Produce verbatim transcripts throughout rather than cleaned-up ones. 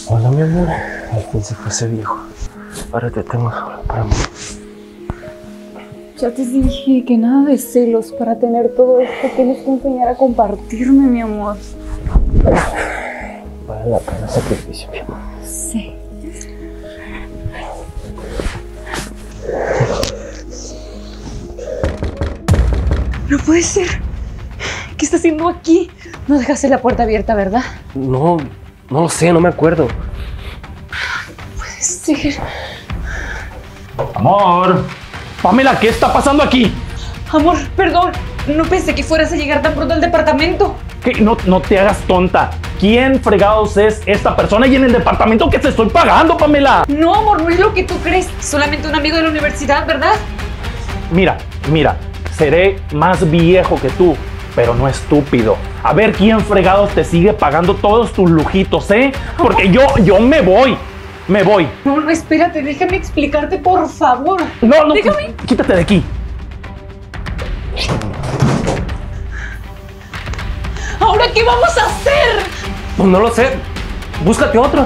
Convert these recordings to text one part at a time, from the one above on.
Hola, mi amor. Al fin se fue ese viejo. Ahora te tengo solo para mí. Ya te dije que nada de celos. Para tener todo esto tienes que enseñar a compartirme, mi amor. Vale la pena el sacrificio, mi amor. Sí. No puede ser. ¿Qué está haciendo aquí? No dejaste la puerta abierta, ¿verdad? No, no lo sé, no me acuerdo. No puede ser. Amor. Pamela, ¿qué está pasando aquí? Amor, perdón. No pensé que fueras a llegar tan pronto al departamento. ¿Qué? No, no te hagas tonta. ¿Quién fregados es esta persona y en el departamento que te estoy pagando, Pamela? No, amor, no es lo que tú crees. Solamente un amigo de la universidad, ¿verdad? Mira, mira. Seré más viejo que tú, pero no estúpido. A ver quién fregados te sigue pagando todos tus lujitos, ¿eh? Porque yo, yo me voy. Me voy. No, no, espérate. Déjame explicarte, por favor. No, no. Déjame. Quítate de aquí. ¿Ahora qué vamos a hacer? Pues no lo sé. Búscate otro.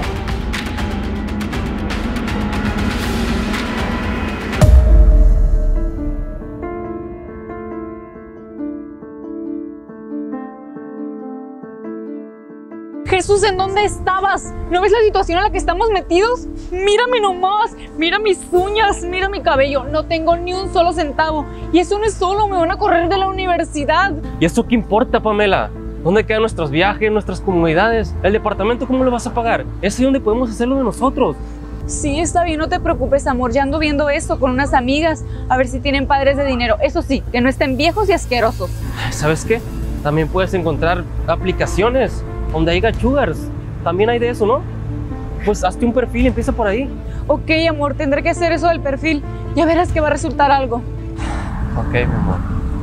Jesús, ¿en dónde estabas? ¿No ves la situación en la que estamos metidos? Mírame nomás, mira mis uñas, mira mi cabello. No tengo ni un solo centavo. Y eso no es solo, me van a correr de la universidad. ¿Y eso qué importa, Pamela? ¿Dónde quedan nuestros viajes, nuestras comodidades? ¿El departamento cómo lo vas a pagar? Es ahí donde podemos hacerlo de nosotros. Sí, está bien, no te preocupes, amor. Ya ando viendo eso con unas amigas. A ver si tienen padres de dinero. Eso sí, que no estén viejos y asquerosos. ¿Sabes qué? También puedes encontrar aplicaciones donde haya sugars. También hay de eso, ¿no? Pues hazte un perfil y empieza por ahí. Ok, amor, tendré que hacer eso del perfil. Ya verás que va a resultar algo. Ok, mi amor.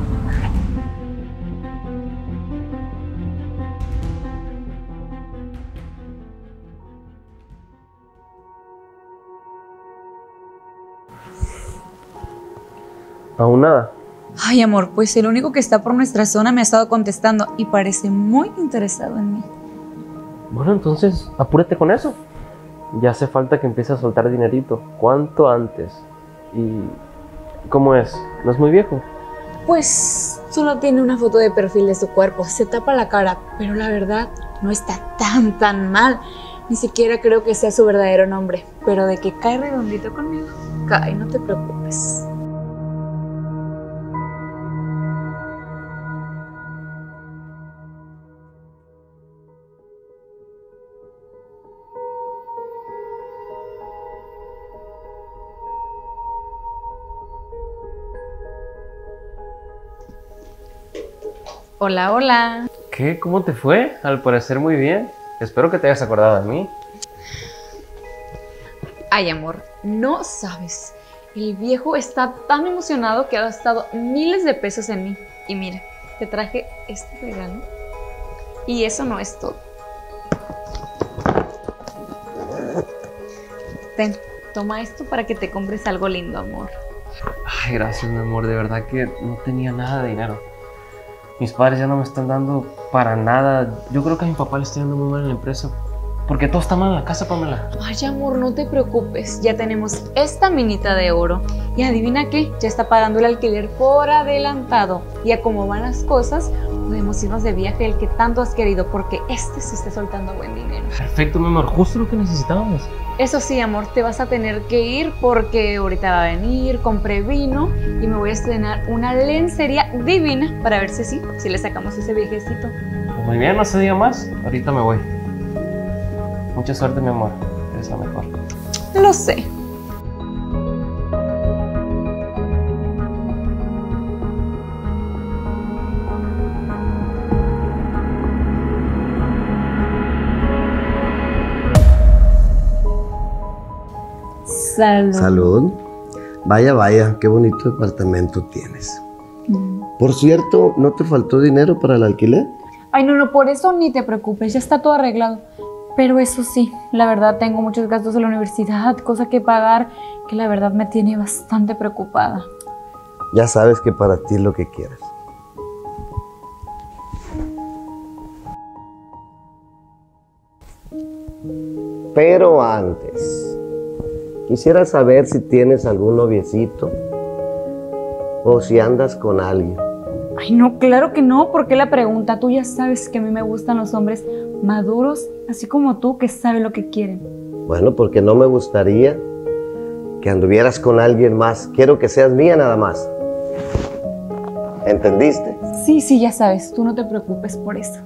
¿Aún nada? Ay, amor, pues el único que está por nuestra zona me ha estado contestando y parece muy interesado en mí. Bueno, entonces apúrate con eso. Ya hace falta que empieces a soltar dinerito. ¿Cuánto antes? ¿Y cómo es? ¿No es muy viejo? Pues solo tiene una foto de perfil de su cuerpo, se tapa la cara, pero la verdad no está tan tan mal. Ni siquiera creo que sea su verdadero nombre, pero de que cae redondito conmigo, cae, no te preocupes. Hola, hola. ¿Qué? ¿Cómo te fue? Al parecer muy bien. Espero que te hayas acordado de mí. Ay, amor, no sabes. El viejo está tan emocionado que ha gastado miles de pesos en mí. Y mira, te traje este regalo. Y eso no es todo. Ten, toma esto para que te compres algo lindo, amor. Ay, gracias, mi amor. De verdad que no tenía nada de dinero. Mis padres ya no me están dando para nada. Yo creo que a mi papá le está yendo muy mal en la empresa. Porque todo está mal en la casa, Pamela. Ay, amor, no te preocupes. Ya tenemos esta minita de oro. Y adivina qué, ya está pagando el alquiler por adelantado. Y a cómo van las cosas, podemos irnos de viaje el que tanto has querido, porque este sí está soltando buen dinero. Perfecto, mi amor. Justo lo que necesitábamos. Eso sí, amor, te vas a tener que ir porque ahorita va a venir, compré vino y me voy a estrenar una lencería divina para ver si sí, si le sacamos ese viejecito. Pues muy bien, no se diga más. Ahorita me voy. Mucha suerte, mi amor. Eres la mejor. Lo sé. Salud. Salud. Vaya, vaya, qué bonito departamento tienes. Mm. Por cierto, ¿no te faltó dinero para el alquiler? Ay, no, no, por eso ni te preocupes, ya está todo arreglado. Pero eso sí, la verdad tengo muchos gastos en la universidad, cosas que pagar, que la verdad me tiene bastante preocupada. Ya sabes que para ti es lo que quieras. Pero antes, quisiera saber si tienes algún noviecito o si andas con alguien. Ay, no, claro que no. ¿Por qué la pregunta? Tú ya sabes que a mí me gustan los hombres maduros, así como tú, que saben lo que quieren. Bueno, porque no me gustaría que anduvieras con alguien más. Quiero que seas mía nada más. ¿Entendiste? Sí, sí, ya sabes. Tú no te preocupes por eso.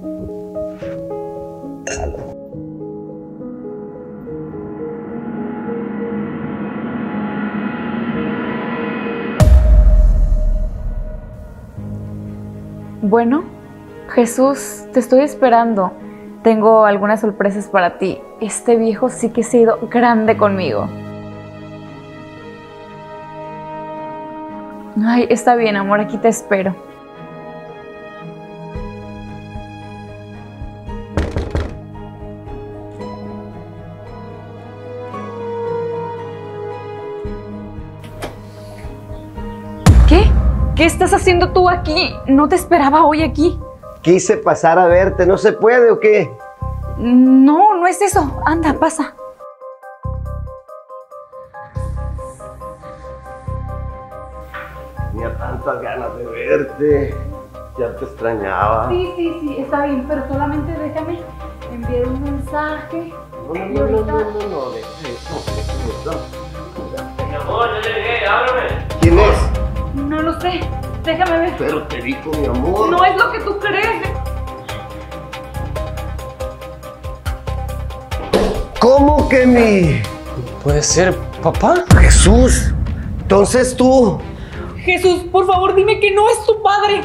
Bueno, Jesús, te estoy esperando. Tengo algunas sorpresas para ti. Este viejo sí que se ha ido grande conmigo. Ay, está bien, amor, aquí te espero. ¿Qué? ¿Qué estás haciendo tú aquí? No te esperaba hoy aquí. Quise pasar a verte. ¿No se puede o qué? No, no es eso. Anda, pasa. Tenía tantas ganas de verte. Ya te extrañaba. Sí, sí, sí, está bien, pero solamente déjame enviar un mensaje. No, no, no, no, no, no, no, deja eso, deja eso. Mi amor, ya llegué, ábrame. ¿Quién es? No lo sé, déjame ver. Pero te dijo mi amor. No es lo que tú crees. ¿Cómo que mi? Puede ser, papá. Jesús. Entonces tú. Jesús, por favor, dime que no es tu padre.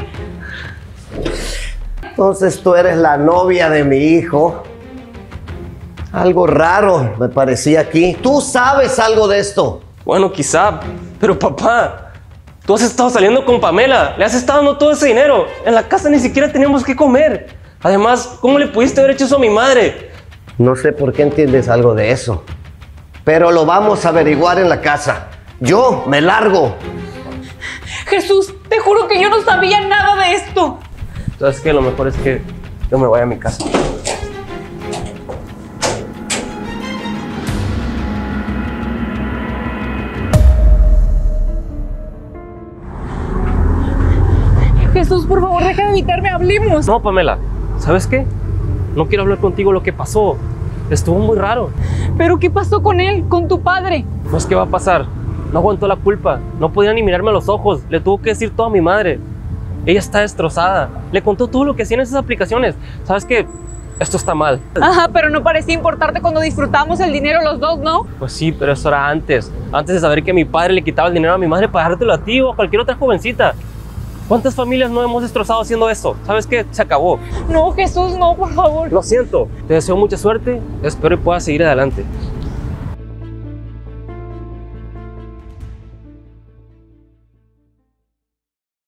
Entonces tú eres la novia de mi hijo. Algo raro me parecía aquí. ¿Tú sabes algo de esto? Bueno, quizá, pero papá, tú has estado saliendo con Pamela, le has estado dando todo ese dinero. En la casa ni siquiera teníamos que comer. Además, ¿cómo le pudiste haber hecho eso a mi madre? No sé por qué entiendes algo de eso, pero lo vamos a averiguar en la casa. Yo me largo. Jesús, te juro que yo no sabía nada de esto. ¿Sabes qué? Lo mejor es que yo me vaya a mi casa. Jesús, por favor, deja de evitarme, hablemos. No, Pamela, ¿sabes qué? No quiero hablar contigo lo que pasó. Estuvo muy raro. ¿Pero qué pasó con él, con tu padre? No es que va a pasar. No aguantó la culpa. No podía ni mirarme a los ojos. Le tuvo que decir todo a mi madre. Ella está destrozada. Le contó todo lo que hacían esas aplicaciones. ¿Sabes qué? Esto está mal. Ajá, pero no parecía importarte cuando disfrutamos el dinero los dos, ¿no? Pues sí, pero eso era antes. Antes de saber que mi padre le quitaba el dinero a mi madre para dártelo a ti o a cualquier otra jovencita. ¿Cuántas familias no hemos destrozado haciendo eso? ¿Sabes qué? Se acabó. No, Jesús, no, por favor. Lo siento. Te deseo mucha suerte. Espero que puedas seguir adelante.